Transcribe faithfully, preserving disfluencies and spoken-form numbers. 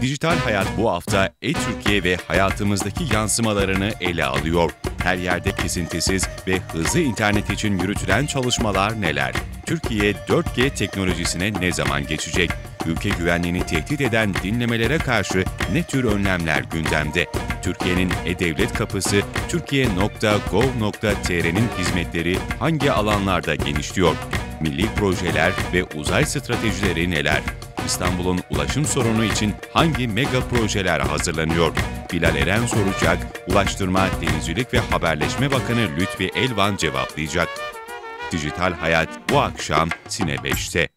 Dijital Hayat bu hafta e-Türkiye ve hayatımızdaki yansımalarını ele alıyor. Her yerde kesintisiz ve hızlı internet için yürütülen çalışmalar neler? Türkiye dört G teknolojisine ne zaman geçecek? Ülke güvenliğini tehdit eden dinlemelere karşı ne tür önlemler gündemde? Türkiye'nin e-Devlet kapısı türkiye nokta gov nokta tr'nin hizmetleri hangi alanlarda genişliyor? Milli projeler ve uzay stratejileri neler? İstanbul'un ulaşım sorunu için hangi mega projeler hazırlanıyor? Bilal Eren soracak, Ulaştırma, Denizcilik ve Haberleşme Bakanı Lütfi Elvan cevaplayacak. Dijital Hayat bu akşam Sine beşte.